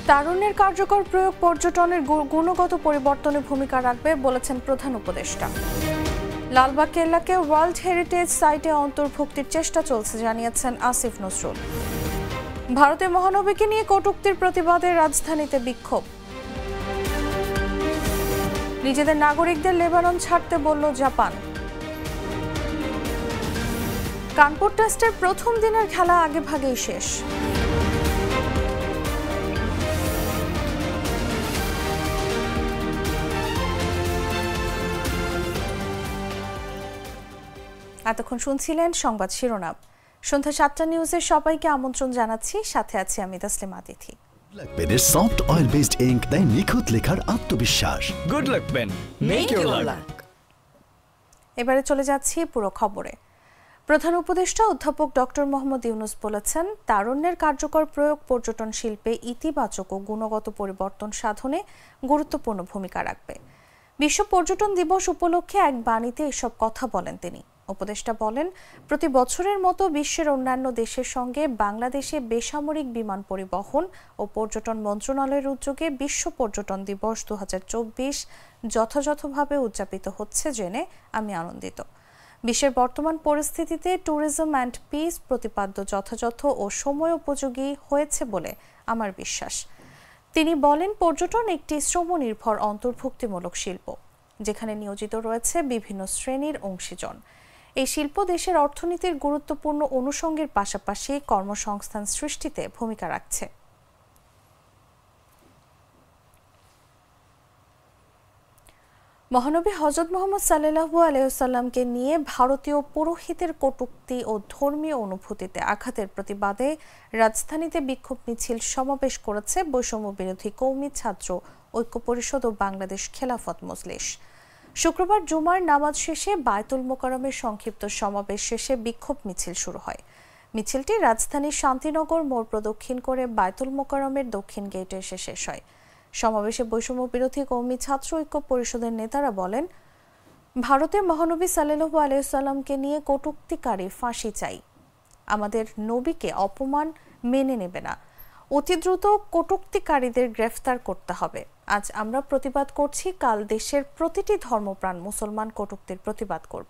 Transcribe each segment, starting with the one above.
তারুণ্যের কার্যকর প্রয়োগ পর্যটনের গুণগত পরিবর্তনে ভূমিকা রাখবে বলেছেন প্রধান উপদেষ্টা। লালবাগ কেল্লাকে ওয়ার্ল্ড হেরিটেজ সাইটে অন্তর্ভুক্তির চেষ্টা চলছে জানিয়েছেন আসিফ নজরুল। ভারতে মহানবীকে নিয়ে কটূক্তির প্রতিবাদে রাজধানীতে বিক্ষোভ। নিজেদের নাগরিকদের লেবানন ছাড়তে বলল জাপান। কানপুর টেস্টের প্রথম দিনের খেলা আগেভাগেই শেষ। এতক্ষণ শুনছিলেন সংবাদ শিরোনাম। সন্ধ্যা 7টা নিউজের সবাইকে আমন্ত্রণ জানাচ্ছি, সাথে আছি আমি তাসলিমা তিথি। ব্ল্যাকপেনের সফট অয়েল বেসড ইঙ্ক দেয় নিখুঁত লেখার আত্মবিশ্বাস। Good luck pen, make your luck. এবারে চলে যাচ্ছি পুরো খবরে। প্রধান উপদেষ্টা অধ্যাপক ডক্টর মোহাম্মদ ইউনূস বলেছেন, তারুণ্যের কার্যকর প্রয়োগ পর্যটন শিল্পে ইতিবাচক ও গুণগত পরিবর্তন সাধনে গুরুত্বপূর্ণ ভূমিকা রাখবে। বিশ্ব পর্যটন দিবস উপলক্ষে এক বাণীতে এসব কথা বলেন তিনি। উপদেষ্টা বলেন, প্রতি বছরের মতো বিশ্বের অন্যান্য দেশের সঙ্গে বাংলাদেশে বেসামরিক বিমান পরিবহন ও পর্যটন মন্ত্রণালয়ের উদ্যোগে বিশ্ব পর্যটন দিবস 2024 যথাযথভাবে উদযাপিত হচ্ছে জেনে আমি আনন্দিত। বিশ্বের বর্তমান পরিস্থিতিতে ট্যুরিজম অ্যান্ড পিস প্রতিপাদ্য যথাযথ ও সময়োপযোগী হয়েছে বলে আমার বিশ্বাস। তিনি বলেন, পর্যটন একটি শ্রমনির্ভর অন্তর্ভুক্তিমূলক শিল্প, যেখানে নিয়োজিত রয়েছে বিভিন্ন শ্রেণীর অংশীজন। এই শিল্প দেশের অর্থনীতির গুরুত্বপূর্ণ অনুষঙ্গের পাশাপাশি কর্মসংস্থান সৃষ্টিতে ভূমিকা রাখছে। মহানবী হযরত মুহাম্মদ সাল্লাল্লাহু আলাইহি ওয়াসাল্লামকে নিয়ে ভারতীয় পুরোহিতের কটূক্তি ও ধর্মীয় অনুভূতিতে আঘাতের প্রতিবাদে রাজধানীতে বিক্ষোভ মিছিল সমাবেশ করেছে বৈষম্য বিরোধী কওমি ছাত্র ঐক্য পরিষদ ও বাংলাদেশ খেলাফত মজলিস। শুক্রবার জুমার নামাজ শেষে বায়তুল মোকাররমের সংক্ষিপ্ত সমাবেশ শেষে বিক্ষোভ মিছিল শুরু হয়। মিছিলটি রাজধানীর শান্তিনগর মোড় প্রদক্ষিণ করে বায়তুল মোকাররমের দক্ষিণ গেটে এসে শেষ হয়। সমাবেশে বৈষম্য বিরোধী কওমি ছাত্র ঐক্য পরিষদের নেতারা বলেন, ভারতের মহানবী সাল্লাল্লাহু আলাইহি ওয়াসাল্লামকে নিয়ে কটূক্তিকারী ফাঁসি চাই। আমাদের নবীকে অপমান মেনে নেবে না। অতি দ্রুত কটূক্তিকারীদের গ্রেফতার করতে হবে। আজ আমরা প্রতিবাদ করছি, কাল দেশের প্রতিটি ধর্মপ্রাণ মুসলমান কটূক্তির প্রতিবাদ করবে।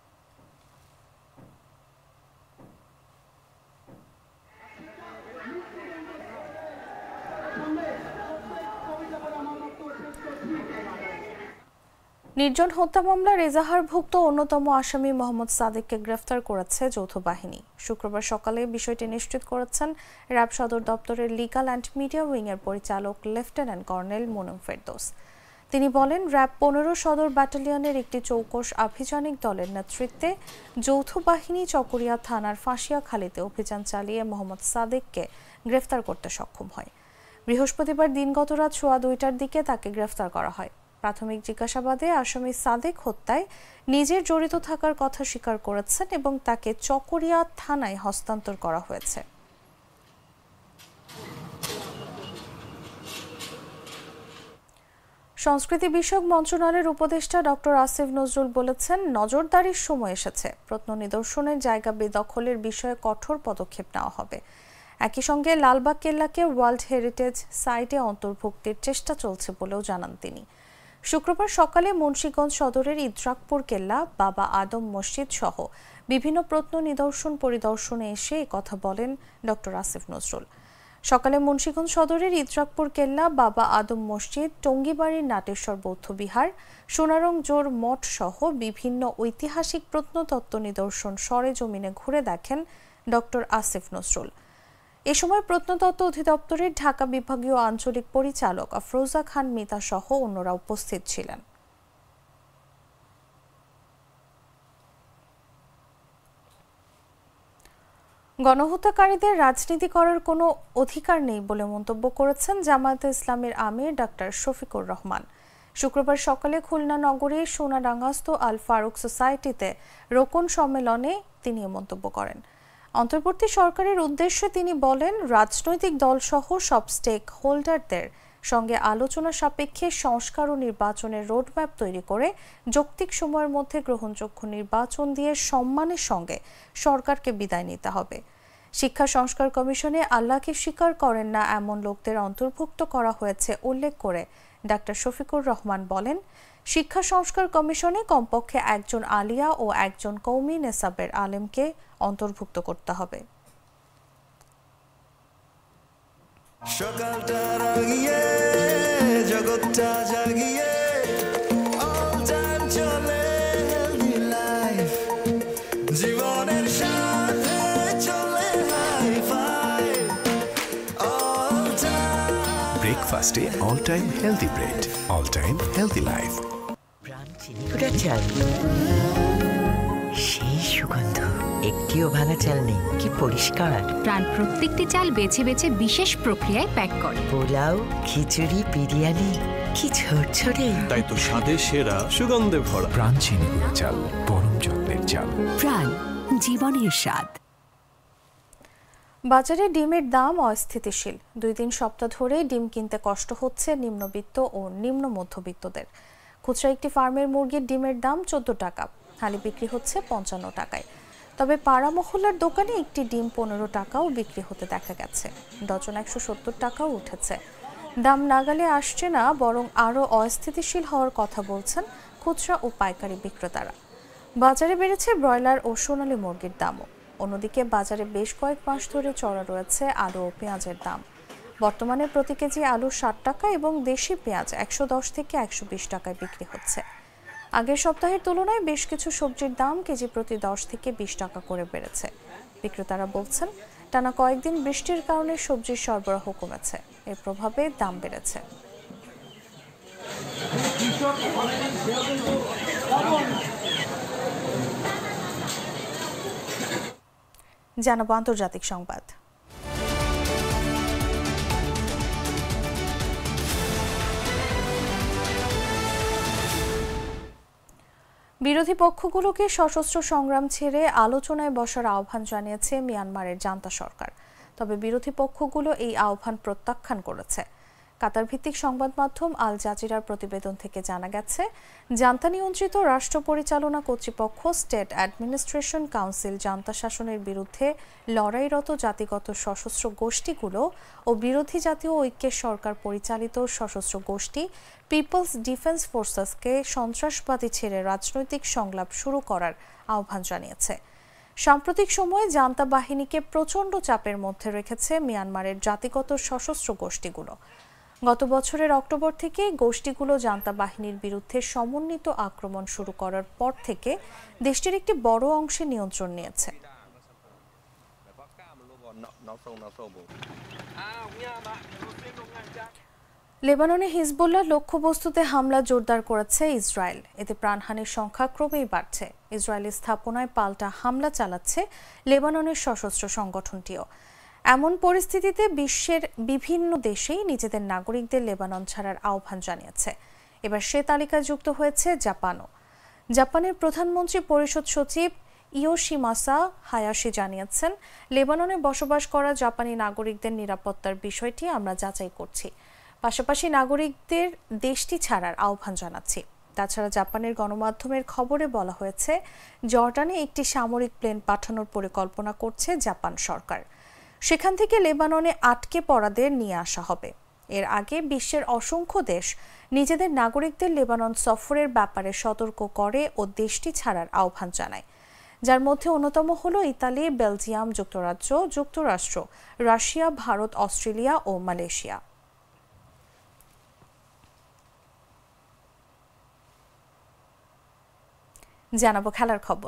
নির্জন হত্যা মামলার এজাহারভুক্ত অন্যতম আসামি মোহাম্মদ সাদেককে গ্রেফতার করেছে যৌথ বাহিনী। শুক্রবার সকালে বিষয়টি নিশ্চিত করেছেন র্যাব সদর দপ্তরের লিগ্যাল অ্যান্ড মিডিয়া উইংয়ের পরিচালক লেফটেন্যান্ট কর্নেল মুনম ফেরদৌস। তিনি বলেন, র্যাব 15 সদর ব্যাটালিয়নের একটি চৌকস আভিযানিক দলের নেতৃত্বে যৌথ বাহিনী চকরিয়া থানার ফাঁসিয়াখালীতে অভিযান চালিয়ে মোহাম্মদ সাদেককে গ্রেফতার করতে সক্ষম হয়। বৃহস্পতিবার দিনগত রাত 2:15টার দিকে তাকে গ্রেফতার করা হয়। প্রাথমিক জিজ্ঞাসাবাদে আসামি সাদেক হত্যায় নিজের জড়িত থাকার কথা স্বীকার করেছেন এবং তাকে চকরিয়া থানায় হস্তান্তর করা হয়েছে। সংস্কৃতি বিষয়ক মন্ত্রণালয়ের উপদেষ্টা ডক্টর আসিফ নজরুল বলেছেন, নজরদারির সময় এসেছে। প্রত্ন নিদর্শনের জায়গা বেদখলের বিষয়ে কঠোর পদক্ষেপ নেওয়া হবে। একই সঙ্গে লালবাগ কেল্লাকে ওয়ার্ল্ড হেরিটেজ সাইটে অন্তর্ভুক্তির চেষ্টা চলছে বলেও জানান তিনি। শুক্রবার সকালে মুন্সিগঞ্জ সদরের ইদ্রাকপুর কেল্লা, বাবা আদম মসজিদ সহ বিভিন্ন প্রত্ন নিদর্শন পরিদর্শনে এসে কথা বলেন ডক্টর আসিফ নজরুল। সকালে মুন্সিগঞ্জ সদরের ইদ্রাকপুর কেল্লা, বাবা আদম মসজিদ, টঙ্গিবাড়ির নাটেশ্বর বৌদ্ধবিহার, সোনারং জোর মঠ সহ বিভিন্ন ঐতিহাসিক প্রত্নতত্ত্ব নিদর্শন সরেজমিনে ঘুরে দেখেন ডক্টর আসিফ নজরুল। এ সময় প্রত্নতত্ত্ব অধিদপ্তরের ঢাকা বিভাগীয় আঞ্চলিক পরিচালক আফরোজা খান মিতা সহ অন্যরা উপস্থিত ছিলেন। গণহত্যাকারীদের রাজনীতি করার কোনো অধিকার নেই বলে মন্তব্য করেছেন জামায়াতে ইসলামের আমির ডাক্তার শফিকুর রহমান। শুক্রবার সকালে খুলনা নগরীর সোনাডাঙ্গাস্থ আল ফারুক সোসাইটিতে রোকন সম্মেলনে তিনি এ মন্তব্য করেন। অন্তর্বর্তী সরকারের উদ্দেশ্যে তিনি বলেন, রাজনৈতিক দলসহ সব স্টেক হোল্ডারদের সঙ্গে আলোচনা সাপেক্ষে সংস্কার ও নির্বাচনের রোডম্যাপ তৈরি করে যৌক্তিক সময়ের মধ্যে গ্রহণযোগ্য নির্বাচন দিয়ে সম্মানের সঙ্গে সরকারকে বিদায় নিতে হবে। শিক্ষা সংস্কার কমিশনে আল্লাহকে স্বীকার করেন না এমন লোকদের অন্তর্ভুক্ত করা হয়েছে উল্লেখ করে ডাক্তার শফিকুর রহমান বলেন, শিক্ষা সংস্কার কমিশনে কমপক্ষে একজন আলিয়া ও একজন কওমি নেসাবের আলেমকে অন্তর্ভুক্ত করতে হবে। সকালটা রাগিয়ে জগৎটা জাগিয়ে অল টাইম চলে হেলদি লাইফ, জীবনের সাথে চলে হাই ফাই অল টাইম। ব্রেকফাস্টে all time healthy bread, all time healthy life. Pran চিনিকুটার চাল, সেই সুগন্ধ, একটিও ভাঙা চাল নেই, কি পরিষ্কার। প্রাণ প্রত্যেকটি চাল বেছে বেছে বিশেষ প্রক্রিয়ায় প্যাক করে। পোলাও, খিচুড়ি, বিরিয়ানি, কি ঝরঝরে, তাই তো স্বাদে সেরা, সুগন্ধে ভরা। প্রাণ চিনিগুড়া চাল, পরম যত্নের চাল। প্রাণ, জীবনের স্বাদ। বাজারে ডিমের দাম অস্থিতিশীল। 2-3 সপ্তাহ ধরে ডিম কিনতে কষ্ট হচ্ছে নিম্নবিত্ত ও নিম্ন মধ্যবিত্তদের। খুচরা একটি ফার্মের মুরগির ডিমের দাম 14 টাকা, হালি বিক্রি হচ্ছে 55 টাকায়। তবে পাড়া মহল্লার দোকানে একটি ডিম 15 টাকাও বিক্রি হতে দেখা গেছে। ডজন 170 টাকাও উঠেছে। দাম নাগালে আসছে না, বরং আরও অস্থিতিশীল হওয়ার কথা বলছেন খুচরা ও পাইকারি বিক্রেতারা। বাজারে বেড়েছে ব্রয়লার ও সোনালী মুরগির দামও। অন্যদিকে বাজারে বেশ কয়েক মাস ধরে চড়া রয়েছে আলু ও পেঁয়াজের দাম। বর্তমানে প্রতি কেজি আলু 60 টাকা এবং দেশি পেঁয়াজ 110 থেকে 120 টাকায় বিক্রি হচ্ছে। আগের সপ্তাহের তুলনায় বেশ কিছু সবজির দাম কেজি প্রতি 10 থেকে 20 টাকা করে বেড়েছে। বিক্রেতারা বলছেন, টানা কয়েকদিন বৃষ্টির কারণে সবজির সরবরাহ কমেছে, এর প্রভাবে দাম বেড়েছে। জানাবো আন্তর্জাতিক সংবাদ। বিরোধী পক্ষগুলোকে সশস্ত্র সংগ্রাম ছেড়ে আলোচনায় বসার আহ্বান জানিয়েছে মিয়ানমারের জান্তা সরকার। তবে বিরোধী পক্ষগুলো এই আহ্বান প্রত্যাখ্যান করেছে। কাতার ভিত্তিক সংবাদ মাধ্যম আল জাজিরার প্রতিবেদন থেকে জানা গেছে, জান্তা নিয়ন্ত্রিত রাষ্ট্র পরিচালনা কর্তৃপক্ষ স্টেট অ্যাডমিনিস্ট্রেশন কাউন্সিল জান্তা শাসনের বিরুদ্ধে লড়াইরত জাতিগত সশস্ত্র গোষ্ঠীগুলো ও বিরোধী জাতীয় ঐক্যের সরকার পরিচালিত সশস্ত্র গোষ্ঠী পিপলস ডিফেন্স ফোর্সেসকে সন্ত্রাসবাদী ছেড়ে রাজনৈতিক সংলাপ শুরু করার আহ্বান জানিয়েছে। সাম্প্রতিক সময়ে জান্তা বাহিনীকে প্রচণ্ড চাপের মধ্যে রেখেছে মিয়ানমারের জাতিগত সশস্ত্র গোষ্ঠীগুলো। গত বছরের অক্টোবর থেকে গোষ্ঠীগুলো জান্তা বাহিনীর বিরুদ্ধে সমন্বিত আক্রমণ শুরু করার পর থেকে দেশটির একটি বড় অংশে নিয়ন্ত্রণ নিয়েছে। লেবাননে হিজবুল্লাহ লক্ষ্যবস্তুতে হামলা জোরদার করেছে ইসরায়েল। এতে প্রাণহানির সংখ্যা ক্রমেই বাড়ছে। ইসরায়েলি স্থাপনায় পাল্টা হামলা চালাচ্ছে লেবাননের সশস্ত্র সংগঠনটিও। এমন পরিস্থিতিতে বিশ্বের বিভিন্ন দেশেই নিজেদের নাগরিকদের লেবানন ছাড়ার আহ্বান জানিয়েছে। এবার সে তালিকায় যুক্ত হয়েছে জাপানও। জাপানের প্রধানমন্ত্রী পরিষদ সচিব ইয়োশিমাসা হায়াশি জানিয়েছেন, লেবাননে বসবাস করা জাপানি নাগরিকদের নিরাপত্তার বিষয়টি আমরা যাচাই করছি, পাশাপাশি নাগরিকদের দেশটি ছাড়ার আহ্বান জানাচ্ছি। তাছাড়া জাপানের গণমাধ্যমের খবরে বলা হয়েছে, জর্ডানে একটি সামরিক প্লেন পাঠানোর পরিকল্পনা করছে জাপান সরকার। সেখান থেকে লেবাননে আটকে পড়াদের নিয়ে আসা হবে। এর আগে বিশ্বের অসংখ্য দেশ নিজেদের নাগরিকদের লেবানন সফরের ব্যাপারে সতর্ক করে ও দেশটি ছাড়ার আহ্বান জানায়, যার মধ্যে অন্যতম হল ইতালি, বেলজিয়াম, যুক্তরাজ্য, যুক্তরাষ্ট্র, রাশিয়া, ভারত, অস্ট্রেলিয়া ও মালয়েশিয়া। জানাবো খেলার খবর।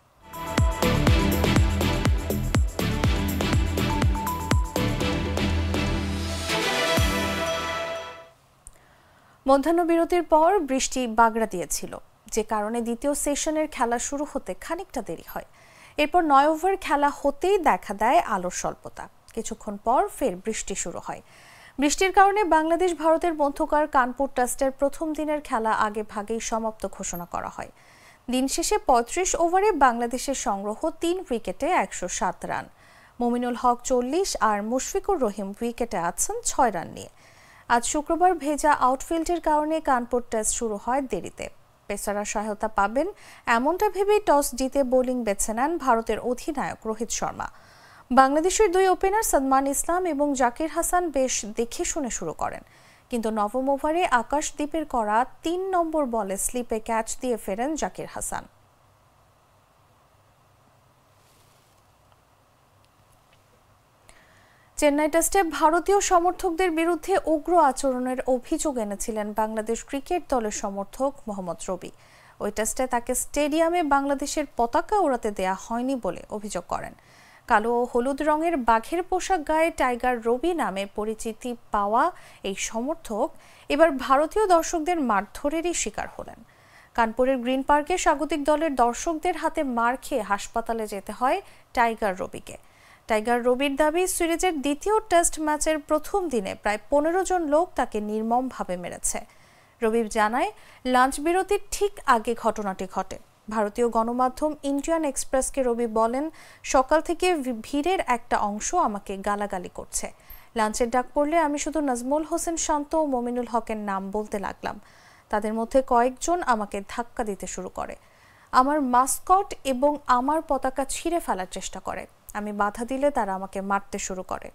মধ্যাহ্নবিরতির পর বৃষ্টি বাগড়া দিয়েছিল, যে কারণে দ্বিতীয় সেশনের খেলা শুরু হতে খানিকটা দেরি হয়। এরপর 9 ওভার খেলা হতেই দেখা দেয় আলোর স্বল্পতা। কিছুক্ষণ পর ফের বৃষ্টি শুরু হয়। বৃষ্টির কারণে বাংলাদেশ ভারতের মধ্যকার কানপুর টেস্টের প্রথম দিনের খেলা আগে ভাগেই সমাপ্ত ঘোষণা করা হয়। দিন শেষে 35 ওভারে বাংলাদেশের সংগ্রহ 3 উইকেটে 107 রান। মুমিনুল হক 40 আর মুশফিকুর রহিম উইকেটে আছেন 6 রান নিয়ে। আজ শুক্রবার ভেজা আউটফিল্ডের কারণে কানপুর টেস্ট শুরু হয় দেরিতে। পেসাররা সহায়তা পাবেন এমনটা ভেবেই টস জিতে বোলিং বেছে নেন ভারতের অধিনায়ক রোহিত শর্মা। বাংলাদেশের দুই ওপেনার সাদমান ইসলাম এবং জাকির হাসান বেশ দেখে শুনে শুরু করেন, কিন্তু নবম ওভারে আকাশদ্বীপের করা ৩ নম্বর বলে স্লিপে ক্যাচ দিয়ে ফেরেন জাকির হাসান। চেন্নাই টেস্টে ভারতীয় সমর্থকদের বিরুদ্ধে উগ্র আচরণের অভিযোগ এনেছিলেন বাংলাদেশ ক্রিকেট দলের সমর্থক মোহাম্মদ রবি। ওই টেস্টে তাকে স্টেডিয়ামে বাংলাদেশের পতাকা ওড়াতে দেয়া হয়নি বলে অভিযোগ করেন। কালো ও হলুদ রঙের বাঘের পোশাক গায়ে টাইগার রবি নামে পরিচিতি পাওয়া এই সমর্থক এবার ভারতীয় দর্শকদের মারধরেরই শিকার হলেন। কানপুরের গ্রিন পার্কে স্বাগতিক দলের দর্শকদের হাতে মার খেয়ে হাসপাতালে যেতে হয় টাইগার রবিকে। টাইগার রবির দাবি, সিরিজের দ্বিতীয় টেস্ট ম্যাচের প্রথম দিনে প্রায় 15 জন লোক তাকে নির্মমভাবে মেরেছে। রবি জানায়, লাঞ্চ বিরতির ঠিক আগে ঘটনাটি ঘটে। ভারতীয় গণমাধ্যম ইন্ডিয়ান এক্সপ্রেসকে রবি বলেন, সকাল থেকে ভিড়ের একটা অংশ আমাকে গালাগালি করছে। লাঞ্চের ডাক পড়লে আমি শুধু নাজমুল হোসেন শান্ত ও মমিনুল হকের নাম বলতে লাগলাম। তাদের মধ্যে কয়েকজন আমাকে ধাক্কা দিতে শুরু করে, আমার মাস্কট এবং আমার পতাকা ছিঁড়ে ফেলার চেষ্টা করে। আমি বাধা দিলে তারা আমাকে মারতে শুরু করে।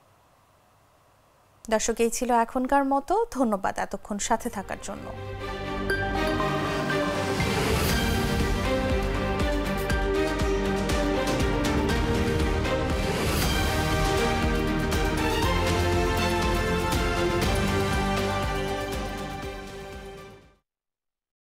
দর্শক, এই ছিল এখনকার মতো। ধন্যবাদ এতক্ষণ সাথে থাকার জন্য।